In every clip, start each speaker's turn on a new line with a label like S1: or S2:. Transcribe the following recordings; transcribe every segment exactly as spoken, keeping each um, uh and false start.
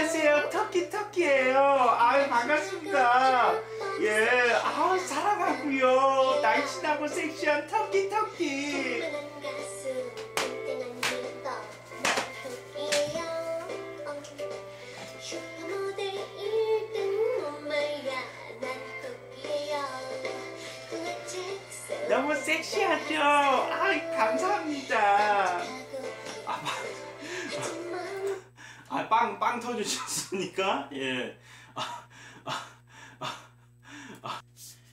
S1: 안녕하세요. 터키 터키예요. 아 반갑습니다. 예, 아 사랑하고요. 날씬하고 섹시한 터키 터키. 너무 섹시하죠? 아 감사합니다. 아, 아, 빵, 빵 터주셨습니까? 예. 아, 아, 아, 아.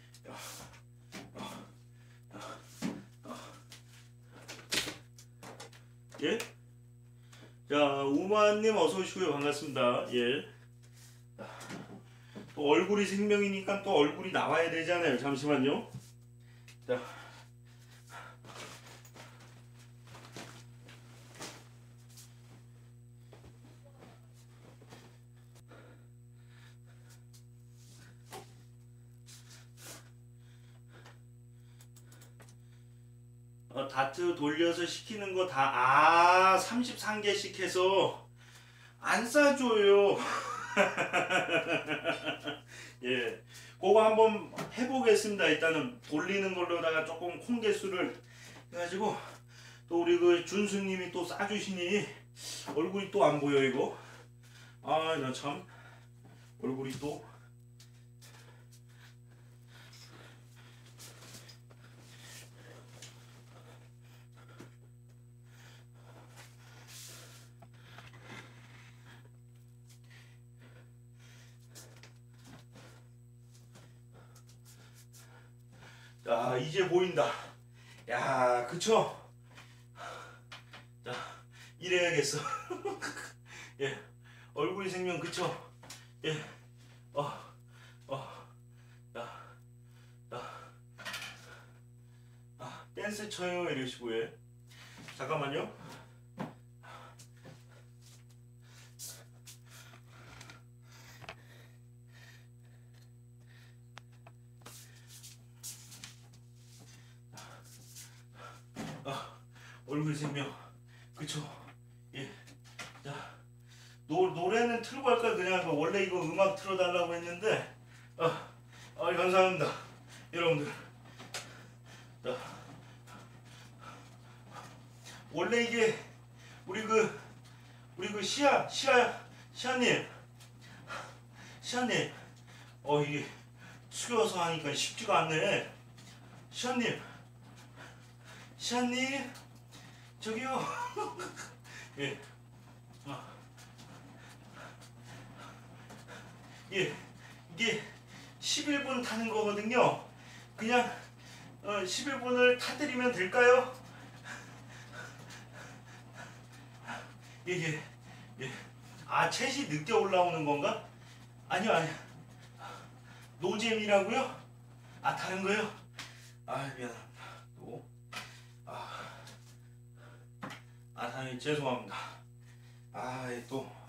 S1: 예? 자, 우마님 어서오시고요. 반갑습니다. 예. 또 얼굴이 생명이니까 또 얼굴이 나와야 되잖아요. 잠시만요. 자. 어, 다트 돌려서 시키는 거 다, 아, 삼십삼 개씩 해서 안 싸줘요. 예. 그거 한번 해보겠습니다. 일단은 돌리는 걸로다가 조금 콩 개수를 해가지고, 또 우리 그 준수님이 또 싸주시니 얼굴이 또 안 보여, 이거. 아, 나 참. 얼굴이 또. 자, 이제 보인다. 야, 그쵸? 자, 이래야겠어. 예, 얼굴이 생명, 그쵸? 예, 어, 어, 자, 자, 아, 댄스 쳐요, 이러시고, 예. 잠깐만요. 아, 얼굴 생명, 그쵸? 예, 자, 노, 노래는 틀고 할까? 그냥 원래 이거 음악 틀어달라고 했는데, 아, 아 감사합니다, 여러분들. 자, 원래 이게 우리 그 우리 그 시아 시아 시아님, 시아님, 어 이게 숙여서 하니까 쉽지가 않네. 시아님, 시아님, 저기요. 예, 아, 예, 이게 십일 분 타는 거거든요. 그냥 어, 십일 분을 타드리면 될까요? 예, 예, 예. 아, 챗이 늦게 올라오는 건가? 아니요, 아니요. 노잼이라고요? 아, 다른 거요? 아, 미안합니다. 또. 아, 아, 당연히 죄송합니다. 아, 또.